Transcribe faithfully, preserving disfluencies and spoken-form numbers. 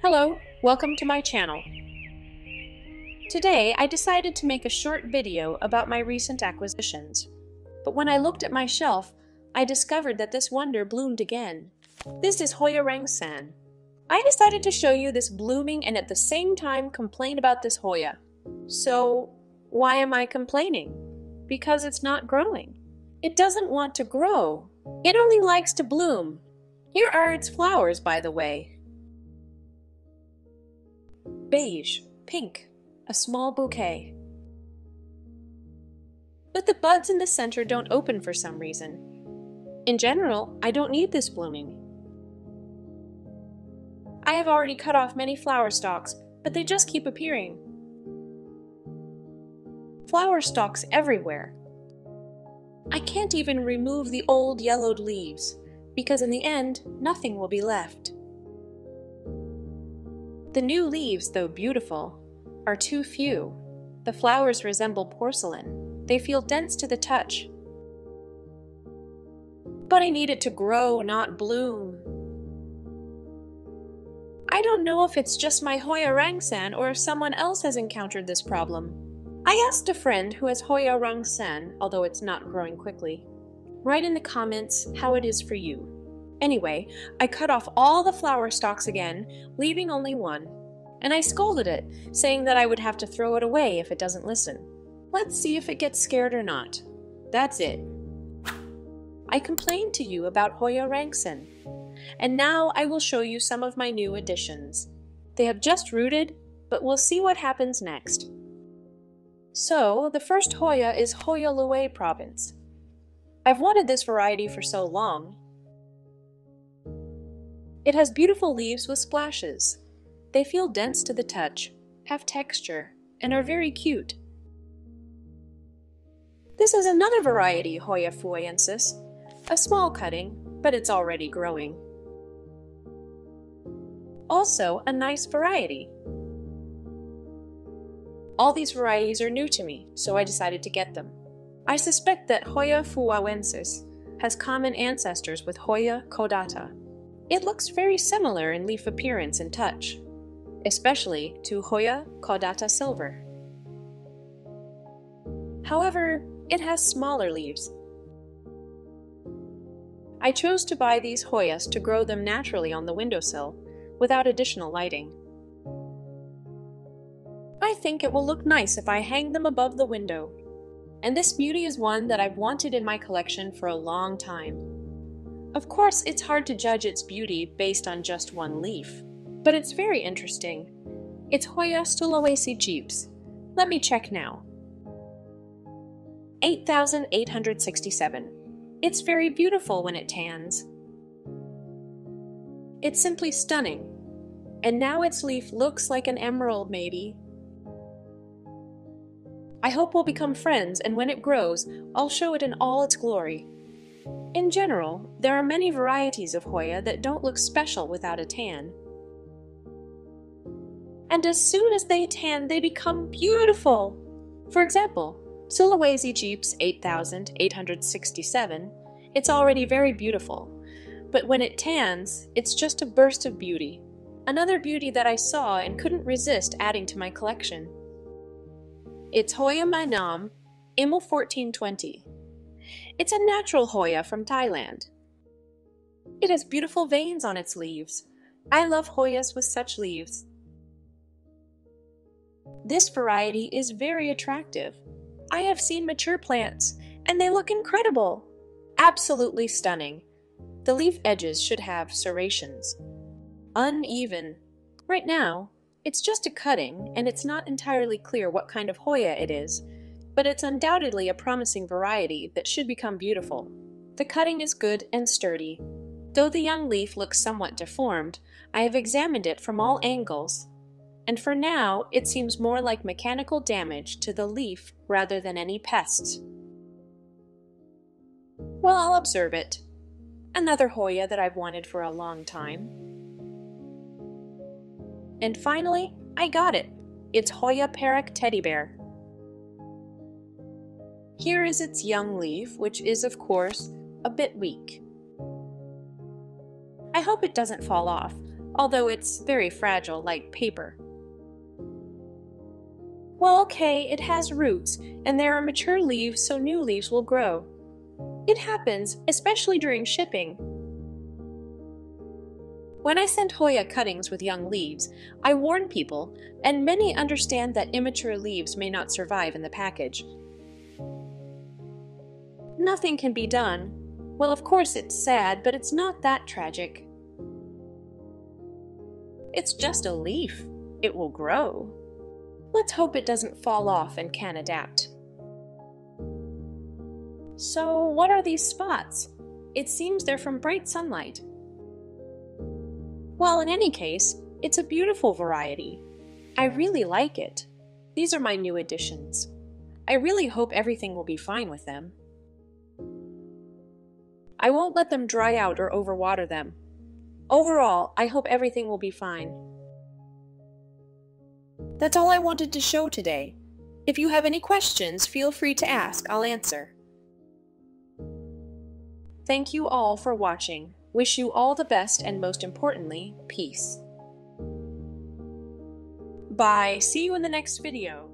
Hello, welcome to my channel. Today I decided to make a short video about my recent acquisitions. But when I looked at my shelf, I discovered that this wonder bloomed again. This is Hoya Rangsan. I decided to show you this blooming and at the same time complain about this Hoya. So, why am I complaining? Because it's not growing. It doesn't want to grow. It only likes to bloom. Here are its flowers, by the way. Beige, pink, a small bouquet. But the buds in the center don't open for some reason. In general, I don't need this blooming. I have already cut off many flower stalks, but they just keep appearing. Flower stalks everywhere. I can't even remove the old yellowed leaves, because in the end, nothing will be left. The new leaves, though beautiful, are too few. The flowers resemble porcelain. They feel dense to the touch. But I need it to grow, not bloom. I don't know if it's just my Hoya Rangsan or if someone else has encountered this problem. I asked a friend who has Hoya Rangsan, although it's not growing quickly. Write in the comments how it is for you. Anyway, I cut off all the flower stalks again, leaving only one. And I scolded it, saying that I would have to throw it away if it doesn't listen. Let's see if it gets scared or not. That's it. I complained to you about Hoya Rangsan. And now I will show you some of my new additions. They have just rooted, but we'll see what happens next. So, the first Hoya is Hoya Loei province. I've wanted this variety for so long. It has beautiful leaves with splashes. They feel dense to the touch, have texture, and are very cute. This is another variety, Hoya fuoyensis, a small cutting, but it's already growing. Also, a nice variety. All these varieties are new to me, so I decided to get them. I suspect that Hoya fuoyensis has common ancestors with Hoya caudata. It looks very similar in leaf appearance and touch, especially to Hoya caudata silver. However, it has smaller leaves. I chose to buy these Hoyas to grow them naturally on the windowsill, without additional lighting. I think it will look nice if I hang them above the window. And this beauty is one that I've wanted in my collection for a long time. Of course, it's hard to judge its beauty based on just one leaf, but it's very interesting. It's Hoya Sulawesi Jeeps. Let me check now. eight thousand eight hundred sixty-seven. It's very beautiful when it tans. It's simply stunning. And now its leaf looks like an emerald, maybe. I hope we'll become friends, and when it grows, I'll show it in all its glory. In general, there are many varieties of Hoya that don't look special without a tan. And as soon as they tan, they become beautiful! For example, Sulawesi Jeeps eight thousand eight hundred sixty-seven, it's already very beautiful. But when it tans, it's just a burst of beauty. Another beauty that I saw and couldn't resist adding to my collection. It's Hoya Mai Nam I M L fourteen twenty. It's a natural Hoya from Thailand. It has beautiful veins on its leaves. I love Hoyas with such leaves. This variety is very attractive. I have seen mature plants, and they look incredible. Absolutely stunning. The leaf edges should have serrations. Uneven. Right now, it's just a cutting, and it's not entirely clear what kind of Hoya it is, but it's undoubtedly a promising variety that should become beautiful. The cutting is good and sturdy. Though the young leaf looks somewhat deformed, I have examined it from all angles, and for now it seems more like mechanical damage to the leaf rather than any pests. Well, I'll observe it. Another Hoya that I've wanted for a long time. And finally, I got it. It's Hoya Perak Teddy Bear. Here is its young leaf, which is, of course, a bit weak. I hope it doesn't fall off, although it's very fragile like paper. Well, okay, it has roots, and there are mature leaves, so new leaves will grow. It happens, especially during shipping. When I send Hoya cuttings with young leaves, I warn people, and many understand that immature leaves may not survive in the package. Nothing can be done. Well, of course it's sad, but it's not that tragic. It's just a leaf. It will grow. Let's hope it doesn't fall off and can adapt. So, what are these spots? It seems they're from bright sunlight. Well, in any case, it's a beautiful variety. I really like it. These are my new additions. I really hope everything will be fine with them. I won't let them dry out or overwater them. Overall, I hope everything will be fine. That's all I wanted to show today. If you have any questions, feel free to ask, I'll answer. Thank you all for watching. Wish you all the best and most importantly, peace. Bye. See you in the next video.